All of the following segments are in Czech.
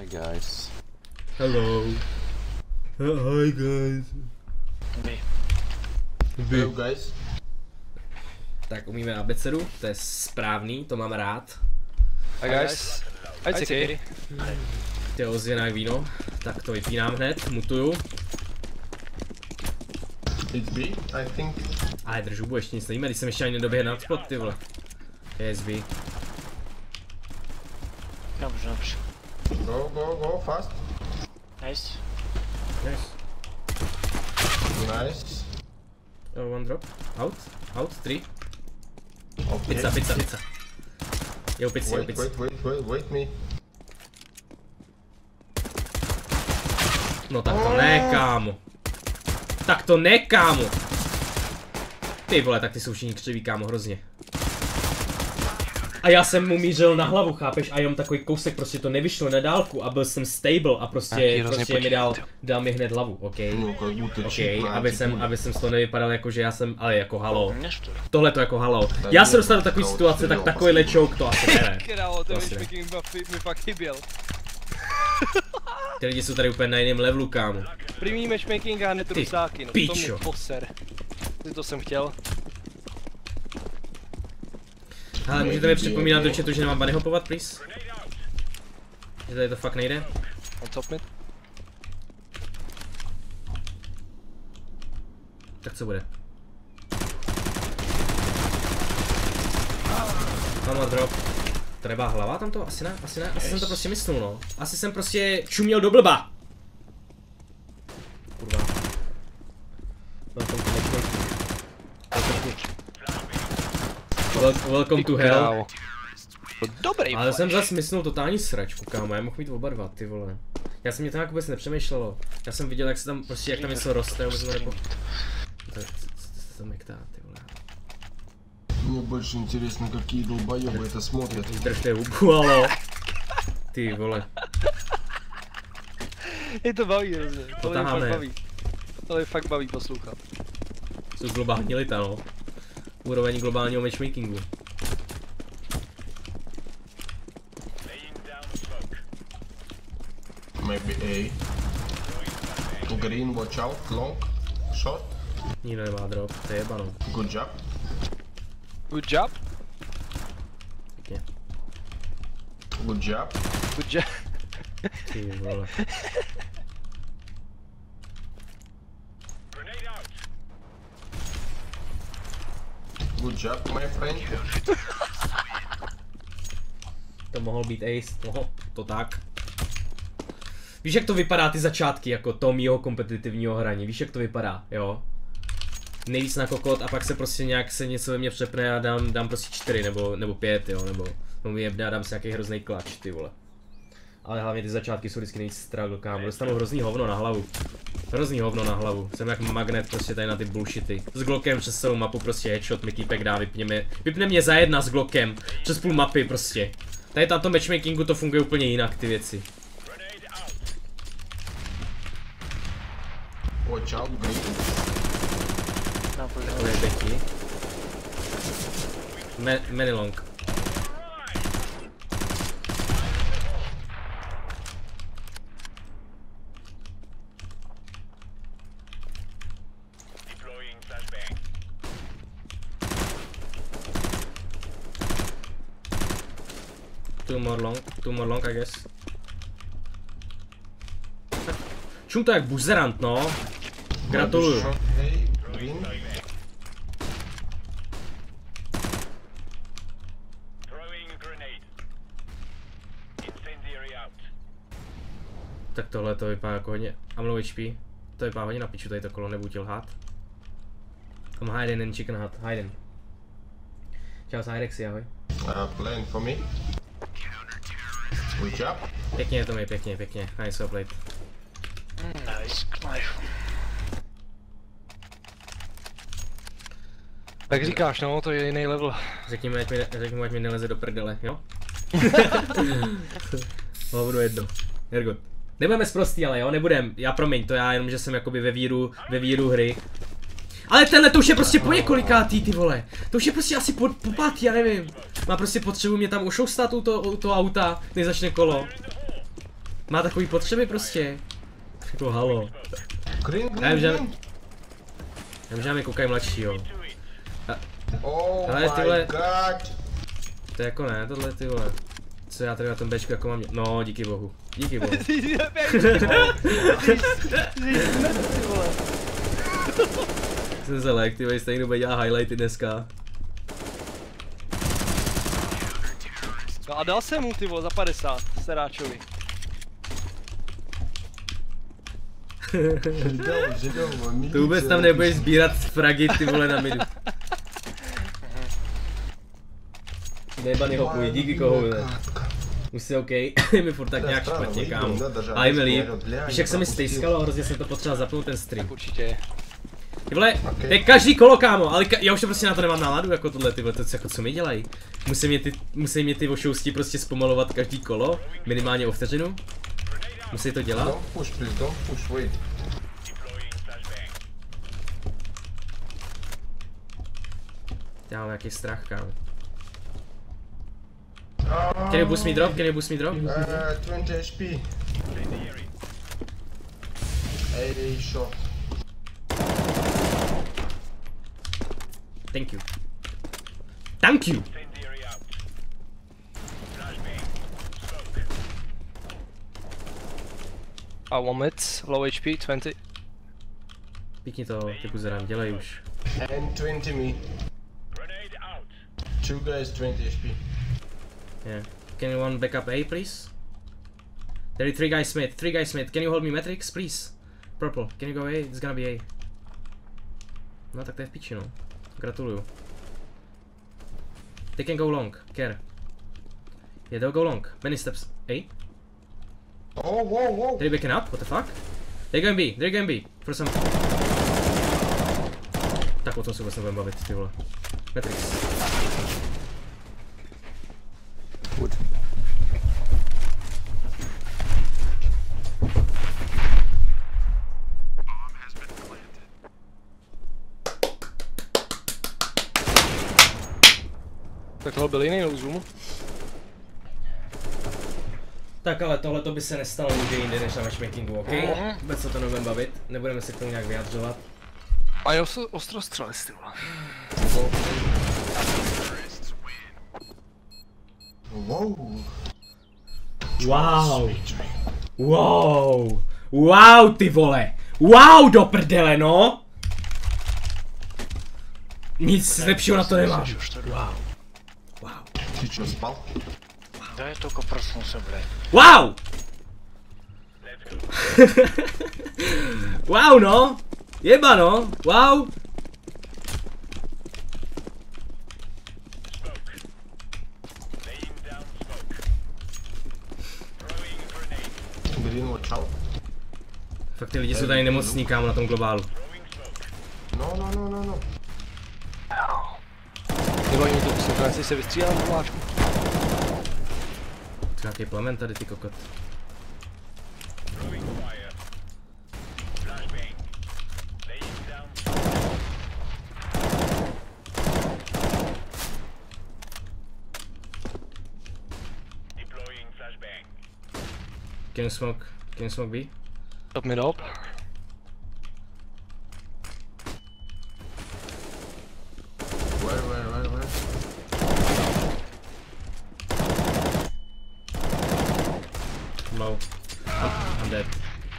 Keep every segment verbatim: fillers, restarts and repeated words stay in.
Hi guys. Hello. Uh, hi guys. B. B. Hello guys. Tak umíme abecedu, to je správný, to mám rád. Hi guys. Hi Ciki. Ty ozvěnák víno, tak to vypínám hned, mutuju. It's B, I think. Ale držu, ještě nic nevíme, když jsem ještě ani nedoběhl na spot, ty vole. Je S B. Dobrze, dobrze. Go, go, go, fast. Nice. Nice. Nice. Oh, one drop. Out, out, three. Okay. Pizza, pizza, pizza. Je u pizzy, je u Wait, pizzy. wait, wait, wait, wait me. No tak to ne, kámo. Tak to ne, kámo. Ty vole, tak ty jsou všichni křiví, kámo, hrozně. A já jsem mu mířil na hlavu, chápeš? A jenom takový kousek, prostě to nevyšlo na dálku a byl jsem stable a prostě, prostě mi dal, dal mi hned hlavu, ok? Ok, aby jsem, aby jsem z toho nevypadal jako, že já jsem, ale jako halo. Tohle to jako halo. Já se dostal do takové situace, tak takovýhle choke to asi ne. Králo, ten matchmaking mi fakt chyběl. Ty lidi jsou tady úplně na jiném levelu, kámo. První matchmaking a hned rusáky, no to pičo. mi poser. To jsem chtěl. Ale můžete mi připomínat do chatu, že nemám bunny hopovat, please? Že tady to fakt nejde? On top mid. Tak co bude? Mám drop. Treba hlava tam to? Asi ne, asi ne, asi jsem to prostě myslel, no. Asi jsem prostě čuměl do blba. Kurva. Welcome to Welcome, welcome to hell. Dobrý. Ale jsem zase myslel totální sračku, kámo, já mohl mít oba dva, ty vole. Já jsem mě to nějak vůbec nepřemýšlelo. Já jsem viděl, jak se tam prostě, jak tam něco roste, vůbec to nepo... Co se to mektá, ty vole. Мне больше интересно, какие долбоёбы это смотрят. Držte hubu, alo. Ty vole. Je to baví hrozně, to mě fakt baví. To je fakt baví poslouchat. Jsou globální lita, no. Úroveň globálního matchmakingu. Maybe A. Green, watch out, long, short. Nikdo nemá drop, to je jebano. Good job. Good job. Pěkně. Good job. Good job. Ty vole. Good job, my friend. To mohl být ace, no, to tak. Víš, jak to vypadá ty začátky, jako to mýho kompetitivního hraní, víš, jak to vypadá, jo? Nejvíc na kokot a pak se prostě nějak se něco ve mně přepne a dám, dám prostě čtyři nebo, nebo pět, jo, nebo, nebo jebne a dám si nějaký hrozný klač, ty vole. Ale hlavně ty začátky jsou vždycky nejvíc struggle, kámo, dostanu hrozný hovno na hlavu. Hrozný hovno na hlavu, jsem jak magnet prostě tady na ty bullshity. S Glockem přes celou mapu prostě headshot mi týpek dá, vypne mě, vypne mě za jedna s Glockem, přes půl mapy prostě. Tady tato matchmakingu to funguje úplně jinak, ty věci. Watch out, green. To je Becky. Me many long. Two more long, two more long, I guess. Čum to jak buzerant, no. Gratuluju. Short, hey, green. Tak tohle to vypadá jako hodně. I'm low H P. To vypadá hodně na piču tady to kolo, nebudu tě lhát. I'm hiding in chicken hut, hiding. Čau Cyrexy, ahoj. Uh, playing for me. Good job. Pěkně to mi, pěkně, pěkně. Nice well played. Nice, knife. Tak říkáš, no, to je jiný level. Řekni mu, ať mi, řekni mu, ať mi neleze do prdele, jo? No, budu jedno. Hergot. Nebudeme sprostý, ale jo, nebudem. Já promiň, to já jenom, že jsem jakoby ve víru, ve víru hry. Ale tenhle to už je prostě po několikátý, ty vole. To už je prostě asi po, po pátý, já nevím. Má prostě potřebu mě tam ušoustat u toho, u toho auta, než začne kolo. má takový potřeby prostě. Jako halo. Green, Já vím, green, že... green. Já vím, že máme koukají mladšího. Oh Ale my tyhle- god. To je jako ne, tohle ty vole. Co já tady na tom Bčku jako mám... No, díky bohu. Díky bohu. Jsem se lek, ty vole, stejně bude dělat highlighty dneska. No a dal jsem mu ty vole za padesát, seráčovi. Ждем, ждем, To vůbec tam nebudeš sbírat fragy ty vole na midu. Nejebaný hopuji, díky koho ne. Už si OK, je mi furt tak nějak špatně, kámo. A je mi líp. Víš jak se mi stejskalo, hrozně jsem to potřeboval zapnout ten stream. Tak určitě. Ty vole, to je každý kolo, kámo, ale ka já už to prostě na to nemám náladu jako tohle, ty vole, to jako co mi dělají. Musí mě ty, musí mě ty vošousti prostě zpomalovat každý kolo, minimálně o vteřinu. Musí to dělat. Don't push, please, don't push, wait. Já mám nějaký strach, kámo. Can you boost me drop? Can you boost me drop? Uh, twenty H P. eighty shot. Thank you. Thank you! A one mid, low H P, twenty. Píkni to, ty buzerám, dělej už. And twenty me. Two guys, twenty H P. Yeah. Can you one back up A, please? There are three guys mid, three guys mid. Can you hold me Matrix, please? Purple, can you go A? It's gonna be A. No tak to je v piči, no. Gratuluju. They can go long, care. Yeah, they'll go long. Many steps. A? Oh, whoa, whoa. They're backing up? What the fuck? They're going B, they're going B. For some... Tak o tom se vůbec nebudem bavit, ty vole. Matrix. Good. Tak tohle byl jiný no zoom. Tak ale tohle by se nestalo nikdy jinde než na matchmakingu, ok? Vůbec se to nebudeme bavit, nebudeme se k tomu nějak vyjadřovat. A jo, ostrostřelec ty vole. Wow. Wow. Wow. Wow, ty vole. Wow, do prdele, no. Nic lepšího na to nemám. Wow. Wow. Ты чё, спал? Да я только проснулся, блядь. Wow. Wow, no. Jeba, no. Wow. Green, watch out. Fakt ty lidi jsou tady nemocní, kámo, na tom globálu. No, no, no, no, no. Nebo oni to poslouchají, jestli se vystřílám na vláčku. Nějaký plamen tady, ty kokot. Can you smoke? Can you smoke B? Top mid up. Where, where, where, where? Low. I'm, I'm dead.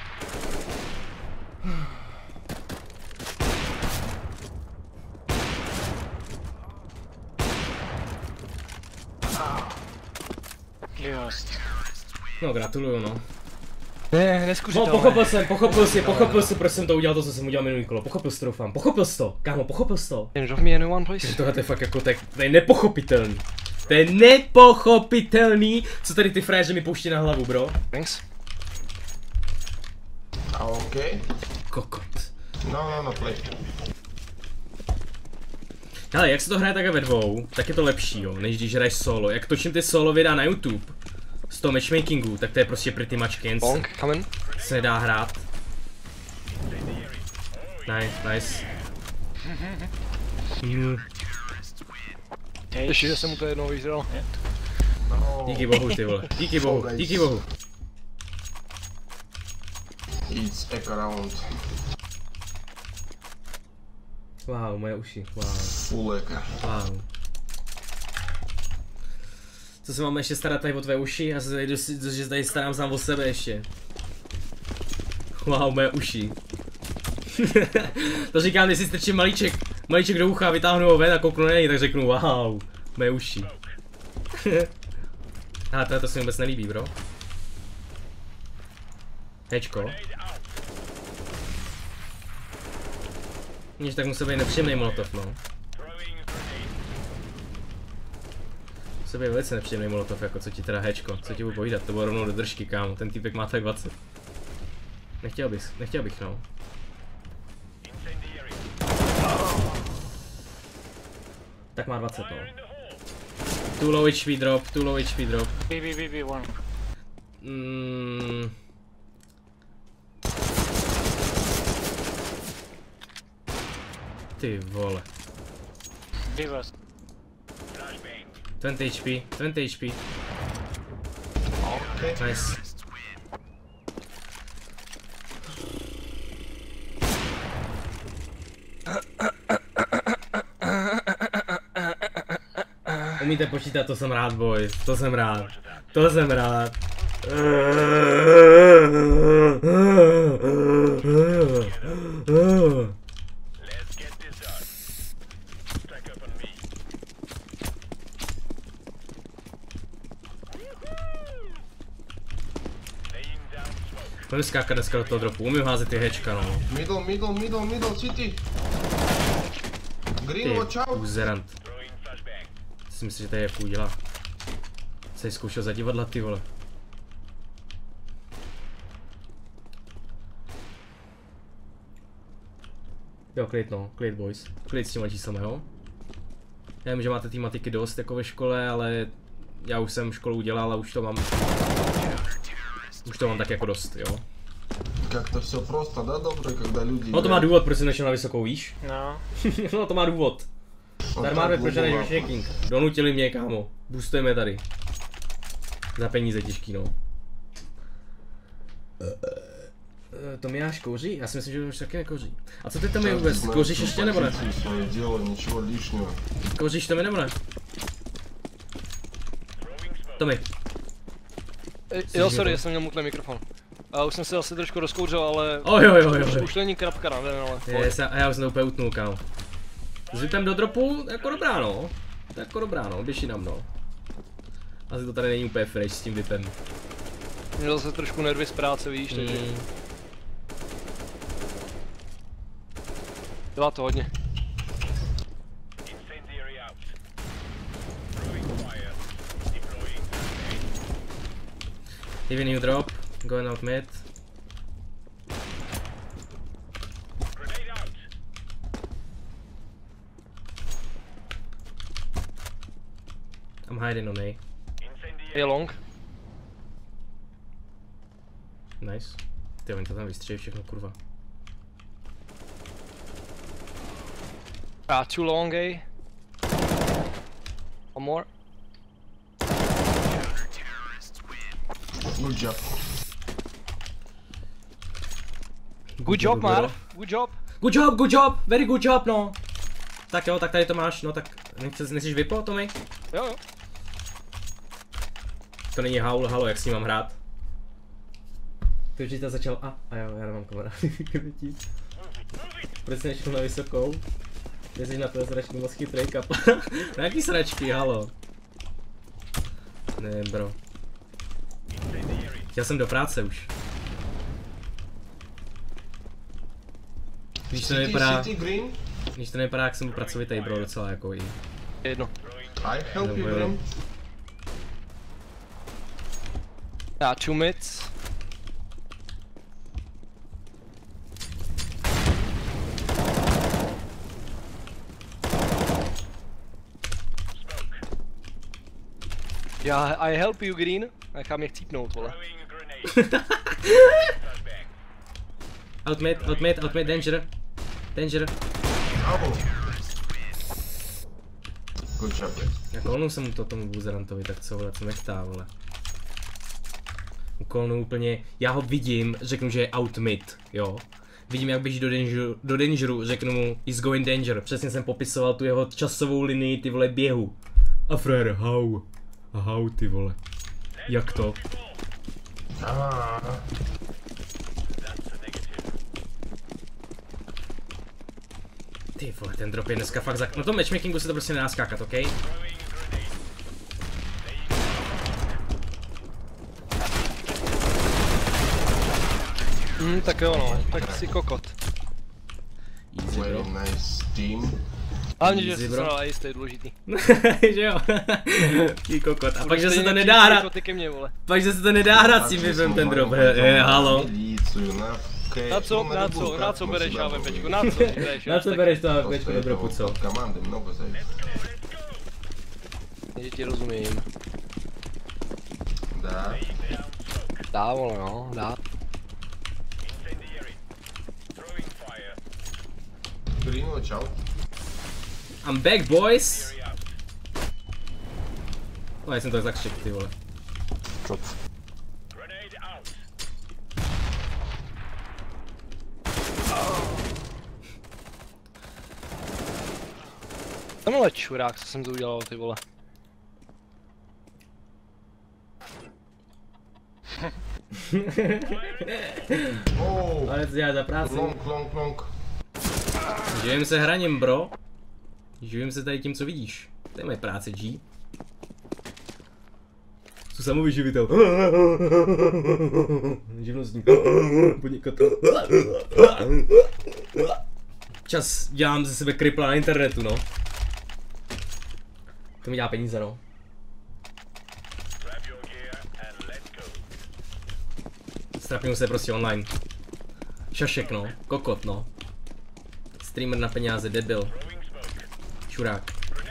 Just. No, gratuluju, no. Ne, No, neskušitelné. pochopil jsem, pochopil si, pochopil si, proč jsem to udělal to, co jsem udělal minulý kolo. Pochopil jsi to, doufám. Pochopil jsi to, kámo, pochopil jsi to. Can you drop me anyone, please? Tohle je fakt jako, tak, to je nepochopitelný. To je nepochopitelný, co tady ty fréže mi pouští na hlavu, bro. Thanks. Okay. Kokot. No, no, no, play. Ale jak se to hraje takhle ve dvou, tak je to lepší, jo, než když hraješ solo. Jak točím ty solo videa na YouTube z toho matchmakingu, tak to je prostě pretty much cancel. Bonk, come in. Se nedá hrát. Nice, nice. Mm, Ještě, že jsem mu to jednou vyzral. No. díky bohu, ty vole. Díky bohu, díky bohu. It's echo round. Wow, moje uši, wow. Full echo. Wow. Co se máme ještě starat tady o tvé uši? Já se tady, že tady starám sám o sebe ještě. Wow, moje uši. To říkám, když si strčím malíček, malíček do ucha, vytáhnu ho ven a kouknu na něj, tak řeknu wow, moje uši. Ale tohle to se mi vůbec nelíbí, bro. Hečko. Níž tak musel být nepříjemný molotov, no. Musel být velice nepříjemný molotov, jako co ti teda hečko, co ti budu povídat, to bylo rovnou do držky, kámo, ten týpek má tak dvacet. Nechtěl bych, nechtěl bych, no. Tak má dvacet, no. Too low H P drop, too low H P drop. B, B, B, B, one. Mm. Ty vole. B was. dvacet H P, dvacet H P. Okay. Nice. Umíte počítat, to jsem rád, boj, to jsem rád, to jsem rád. Umím skákat dneska do toho dropu, umím házet ty hečka, no. Middle, middle, middle, middle, city. Green, Ty watch out. buzerant. Si myslím, že tady jak udělá. Jsi zkoušel za divadla, ty vole. Jo, klid no, klid boys. Klid s těma číslama, jo. Já vím, že máte té matiky dost jako ve škole, ale já už jsem školu udělal a už to mám. Už to mám tak jako dost, jo. Как-то все просто, да, добрый, когда люди... No to má důvod, proč jsem nešel na vysokou, víš? No. No to má důvod. Darmáme proč než vyšněking. Donutili mě, kámo. Boostujeme tady. Za peníze těžký, no. Tomiáš kouří? Já si myslím, že už taky nekouří. A co ty tam je vůbec? Kouříš ještě nebo ne? Kouříš to mi nebo ne? Tomi. Jo, sorry, já jsem měl mutný mikrofon. A už jsem se asi trošku rozkouřil, ale... Oh, jo, jo, jo, už, jo. už není krapka na den, ale... Yes, a já už jsem to úplně utnul, kámo. S vypem do dropu, jako dobrá, no. To jako dobrá, no, běží nám, no. Asi to tady není úplně fresh s tím vypem. Měl se trošku nervy z práce, víš, Mm. takže... Dělá to hodně. Even you drop, going out mid. I'm hiding on A. Je long. Nice. Ty oni to tam vystřelí všechno, kurva. Ah, too long, eh? One more. Good job. Good job, Mar. Good job. Good job, good job, very good job, no. Tak jo, tak tady to máš, no tak nechceš, nechceš vypo, Tomi? Jo, jo. To není haul, halo, jak s ním mám hrát? Ty určitě začal, a, a jo, já nemám kamarády, proč jsi nešel na vysokou? Ty jsi na to sračky moc chytrý kap. Na jaký sračky, halo? Ne, bro. Chtěl jsem do práce už. Když to nevypadá, když to nevypadá, jak jsem byl pracovitý, bro, docela jako i. Jedno. I help you, Green. Já two mids. Já, I help you, Green. Nechám je chcípnout, vole. Out mid, out mid, out mid, danger. Danger. Good job. Jako onu jsem to tomu buzerantovi, tak co vole, co nechtá, vole. callnu úplně, já ho vidím, řeknu, že je out mid, jo. Vidím, jak běží do dangeru, do dangeru, řeknu mu, he's going danger. Přesně jsem popisoval tu jeho časovou linii, ty vole, běhu. A frér, how? A how, ty vole. Jak to? Ty vole, ten drop je dneska fakt zak... No to matchmakingu se to prostě nedá skákat, ok? Hmm, tak jo no, tak si kokot. Easy, bro. Very nice team. Hlavně, že Easy, jsi bro. se dal ace, to je důležitý. Že jo? Ty kokot. A pak, že se to Stejně nedá přijde hrát. jako ty ke mně, vole. Pak, že se to nedá hrát s tím vivem ten drop. Je, halo. Na co, na co, na co bereš AWPčku, na co si bereš? Na co bereš to AWPčku do dropu, co? От команды много зависит. Já ti rozumím. Да. Dá, vole, no, dá. Принял, чау. I'm back, boys. No, já jsem to zakřik, ty vole. Tenhle čurák, co jsem to udělal, ty vole. Оу. Ale co dělá za práci? Лонг, лонг, лонг. Živím se hraním, bro. Živím se tady tím, co vidíš. To je moje práce, G. Jsem samovyživitel. Živnostník. Podnikatel. Čas dělám ze sebe kripla na internetu, no. To mi dělá peníze, no. Strapnu se prostě online. Šašek, no. Kokot, no. Streamer na peníze, debil. Čurák.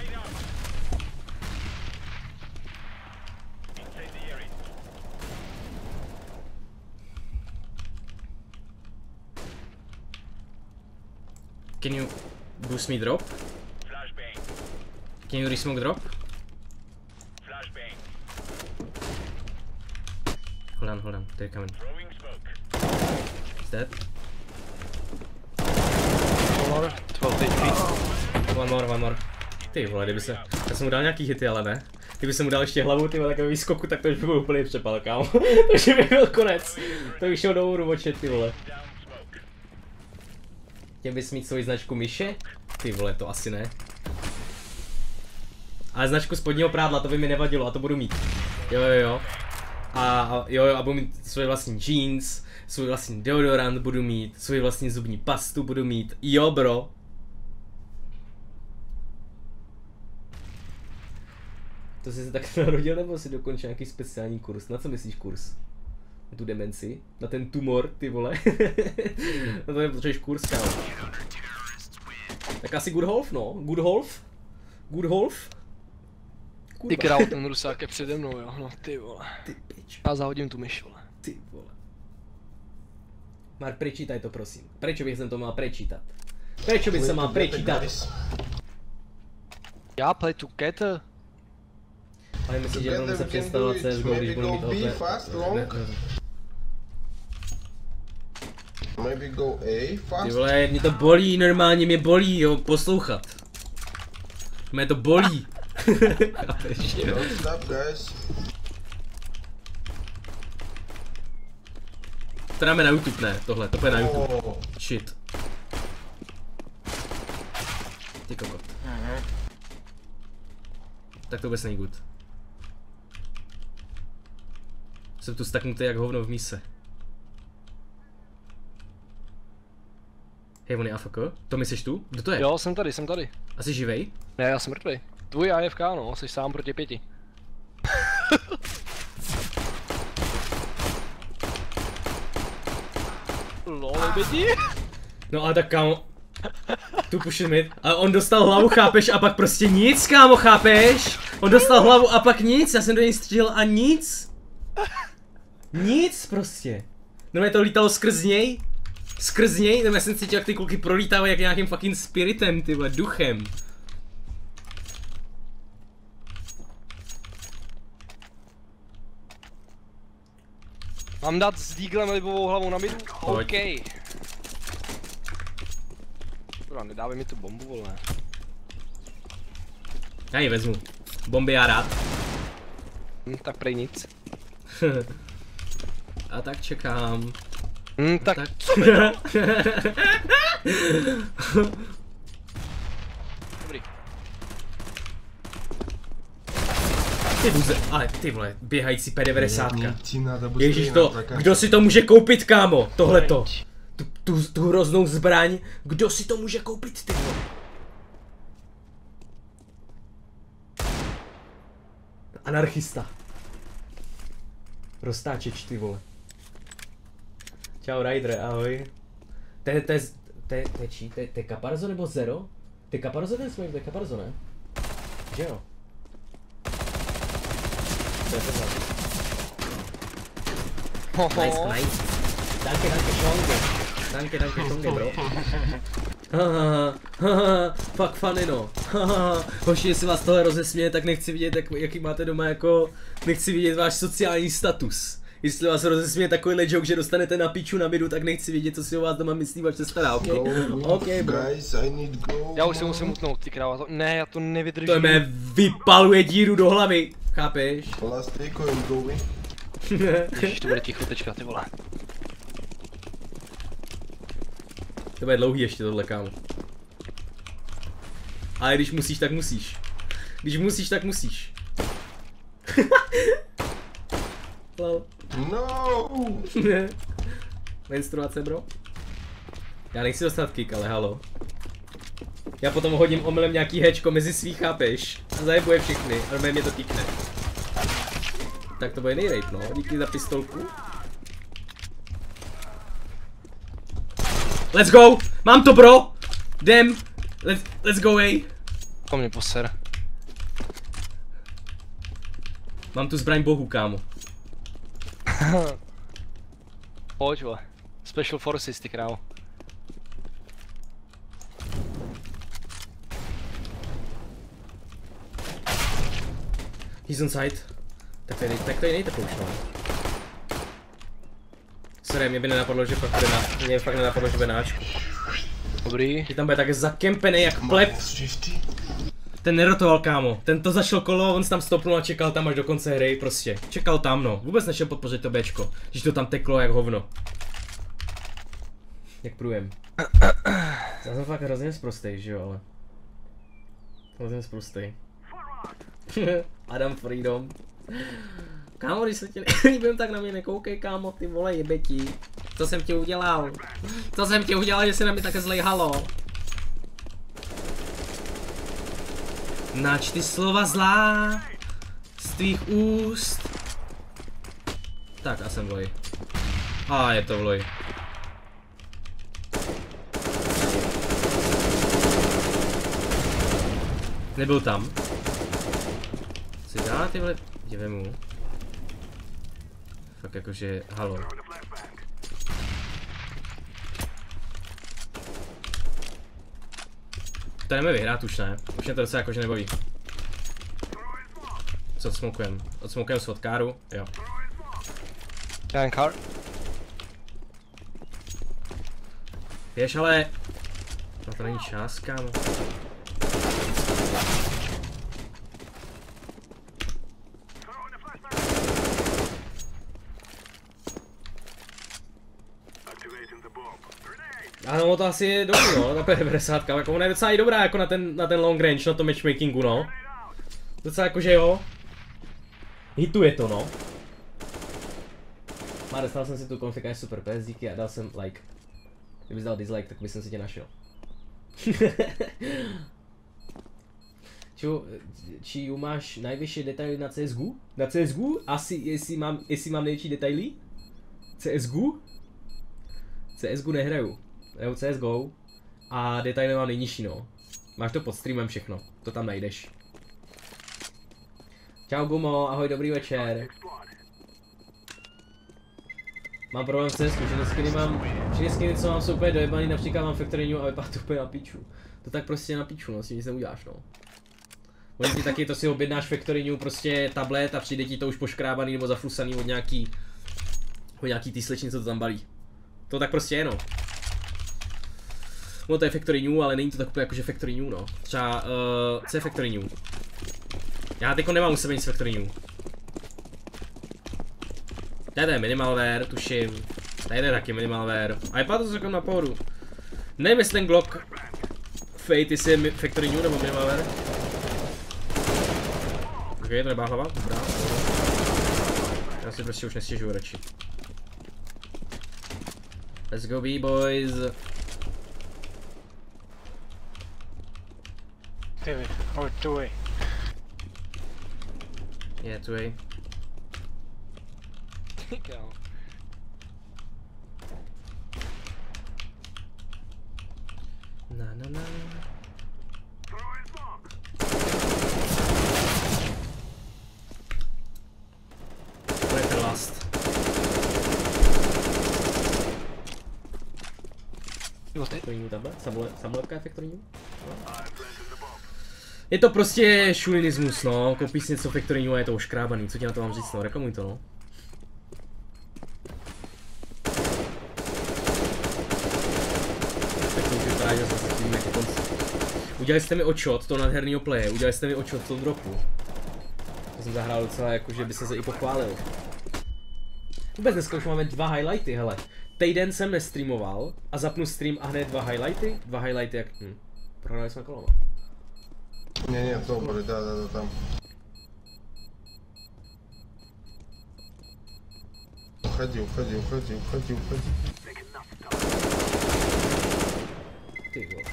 Can you boost me drop? Can you resmoke drop? Hold on, hold on, they're coming. Is that? twelve H P. One more, one more. Ty vole, kdyby se... Já jsem mu dal nějaký hity, ale ne. Kdyby jsem mu dal ještě hlavu, ty vole, takový skoku, tak to už by byl úplný přepal, kámo. Takže by byl konec. To už šel do úru ty vole. Chtěl bys mít svoji značku myše? Ty vole, to asi ne. Ale značku spodního prádla, to by mi nevadilo a to budu mít. Jo, jo, jo. A, a jo, jo, a budu mít svůj vlastní jeans, svůj vlastní deodorant budu mít, svůj vlastní zubní pastu budu mít. Jo, bro. To jsi se tak narodil, nebo jsi dokončil nějaký speciální kurz? Na co myslíš kurz? Na tu demenci? Na ten tumor, ty vole? Na to nepotřebuješ kurz, kámo. Tak asi good half, no. Good half? Good half? Ty král, ten rusák je přede mnou, jo, no ty vole. Ty pič. Já zahodím tu myš, vole. Ty vole. Mark, prečítaj to, prosím. Prečo bych jsem to mal prečítat? Prečo bych se mal prečítat? Já play together. Ale myslíš, že budeme se představovat C S G O, když budu mít O P? Maybe go A fast. Ty vole, mě to bolí, normálně mě bolí, jo, poslouchat. Mě to bolí. Chápeš, jo? Don't stop, guys. To dáme na YouTube, ne, tohle, to půjde na YouTube. Oh. Shit. Ty kokot. Tak to vůbec není good. Jsem tu staknutý jak hovno v míse. Hej, on je A F K? To myslíš tu? Kdo to je? Jo, jsem tady, jsem tady. A jsi živej? Ne, já jsem mrtvej. Tvůj A F K, no, jsi sám proti pěti. Lol, bětí. No a tak kámo. Tu pušit mid. A on dostal hlavu, chápeš, a pak prostě nic, kámo, chápeš? On dostal hlavu a pak nic, já jsem do něj střílel a nic. Nic prostě. No mě to lítalo skrz něj. Skrz něj, no já jsem cítil, jak ty kluky prolítávají jak nějakým fucking spiritem, ty vole, duchem. Mám dát s Deaglem libovou hlavou na midu? Pojď. OK. Kurva, nedávej mi tu bombu, vole. Já ji vezmu. Bomby já rád. Hm, tak prej nic. A tak čekám. Hm, tak, tak... Dobrý. Ty buze, ale ty vole, běhající P devadesát. Ježíš Ježíš to, kdo si to může koupit, kámo? Tohleto. Tu, tu, tu hroznou zbraň, kdo si to může koupit, ty vole? Anarchista. Roztáčeč, ty vole. Čau Ryder, ahoj. To je, to je, to je, to je čí? To je, to je Caparzo nebo Zero? To je Caparzo, ten jsme, to je Caparzo, ne? Že jo? To je to zase. Nice, nice. Danke, danke, Schonge. Danke, danke, Schonge, bro. Haha, haha, fuck funny no. Haha, hoši, jestli vás tohle rozesměje, tak nechci vidět, jak, jaký máte doma jako, nechci vidět váš sociální status. Jestli vás rozesměje takovýhle joke, že dostanete na piču na midu, tak nechci vidět, co si o vás doma myslí vaše stará, ok? Ok, bro. Já už se musím utnout, ty kráva, to, ne, já to nevydržím. To mě vypaluje díru do hlavy, chápeš? Ježiš, to bude ticho tečka, ty vole. To bude dlouhý ještě tohle, kámo. Ale když musíš, tak musíš. Když musíš, tak musíš. Lol. No. Menstruace, bro. Já nechci dostat kick, ale halo. Já potom hodím omylem nějaký hečko mezi svých, chápeš? A zajebuje všechny, ale mě to kickne. Tak to bude nejrape, no. Díky za pistolku. Let's go! Mám to, bro! Jdem! Let's, let's go, ej! To mě poser. Mám tu zbraň bohu, kámo. Pojď, vole. Special Forces, ty krávo. He's on side. Tak to je, tak to je nejte už, no. Sorry, mě by nenapadlo, že fakt bude na... Mě fakt nenapadlo, že bude na Ačku. Dobrý. Ty tam bude tak zakempený jak pleb. Ten nerotoval, kámo. Ten to zašel kolo, on se tam stopnul a čekal tam až do konce hry, prostě. Čekal tam, no. Vůbec nešel podpořit to Bčko. Když to tam teklo jak hovno. Jak průjem. Já jsem fakt hrozně zprostej, že jo, ale. Hrozně zprostej. Adam Freedom. Kámo, když se tě líbím, tak na mě nekoukej, kámo, ty vole, jebeti. Co jsem ti udělal? Co jsem ti udělal, že jsi na mě také zlej, halo? Nač ty slova zlá z tvých úst. Tak, a jsem v loji. A je to v loji. Nebyl tam. Co dělá, ty vole? Dívej mu. Fakt jakože, halo. To jdeme vyhrát už, ne? Už mě to docela jakože nebaví. Co odsmokujem? Odsmokujem s káru, jo. Ten car. Běž, ale... No to není čas, kámo. Ano, to asi je dobrý, no, ta P devadesát, jako ona je docela i dobrá jako na ten, na ten long range, na tom matchmakingu, no. Docela jakože jo. Hituje to, no. Má, dostal jsem si tu konfikaci super P S díky a dal jsem like. Kdybys dal dislike, tak bych si tě našel. Ču, či máš nejvyšší detaily na C S G U? Na C S G U? Asi, jestli mám, jestli mám největší detaily? C S G U? C S G U nehraju. Hraju C S G O a detaily mám nejnižší, no. Máš to pod streamem všechno, to tam najdeš. Čau Gumo, ahoj, dobrý večer. Mám problém s C S G U, že skiny mám, že skiny co mám jsou úplně dojebaný, například mám Factory New a vypadá to úplně na piču. To tak prostě na piču, no, s tím nic neuděláš, no. Oni ti taky to si objednáš Factory New, prostě tablet a přijde ti to už poškrábaný nebo zafusaný od nějaký O nějaký ty slečny, co to tam balí. To tak prostě je, no. No to je Factory New, ale není to tak úplně jakože Factory New, no. Třeba, uh, co je Factory New? Já teďko nemám u sebe nic Factory New. Tady je minimalware, tuším. Tady je taky minimalware. A vypadá to celkem na pohodu. Nevím, jestli ten Glock Fate, jestli je Factory New nebo minimalware. Ok, to nebá hlava, dobrá. Já si prostě už nestěžuju radši. Let's go B boys. P V, or two way. Yeah, two A. Kámo. Na na na. To je ten last. Jo, ty. Factory New tebe? Samolepka je Factory New? No. Je to prostě šulinismus, no. Koupíš si něco Factory New a je to oškrábaný. Co ti na to mám říct, no? Reklamuj to, no. Tak to už vypadá, že zase tím jako konci. Udělali jste mi očot toho nádherného playe, udělali jste mi očot v tom dropu. To jsem zahrál docela jako, že by se i pochválil. Vůbec dneska už máme dva highlighty, hele. Týden jsem nestreamoval a zapnu stream a hned dva highlighty. Dva highlighty jak... Hm. Prohrali jsme koloma. Не, нет, добрый, да, да, да, там. Уходи, уходи, уходи, уходи, уходи. Ty vole.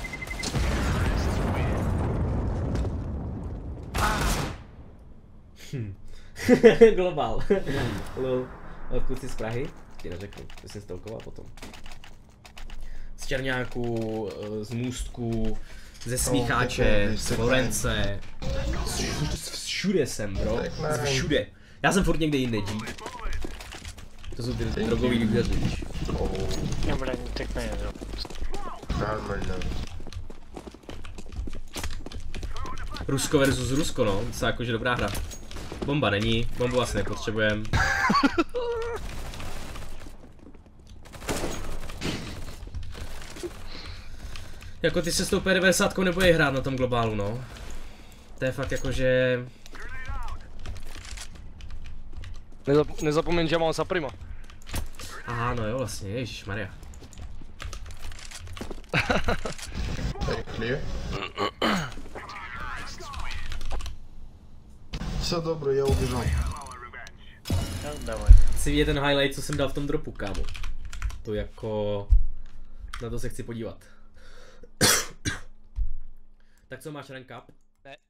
Hm. Globál. Lol. Odkud jsi z Prahy? Ti neřeknu, to jsem stolkoval potom. Z Čerňáku, z Můstku, ze Smícháče, z Florence. Všude jsem, bro. Z všude. Já jsem furt někde jinde, G. To jsou ty drogový výběři, víš. Я, бля, не так понял. Нормально. Rusko versus Rusko, no. To je jakože dobrá hra. Bomba není, bombu asi nepotřebujeme. Jako ty se s tou P devadesát nebojí hrát na tom globálu, no. To je fakt jakože... Nezap nezapomeň, že mám Saprima. Aha, no jo, vlastně, ježišmarja. Clear. Все добро, я убежал. Ну, давай. Chci vidět ten highlight, co jsem dal v tom dropu, kámo. To jako... Na to se chci podívat. Tak co máš rank up? Ne.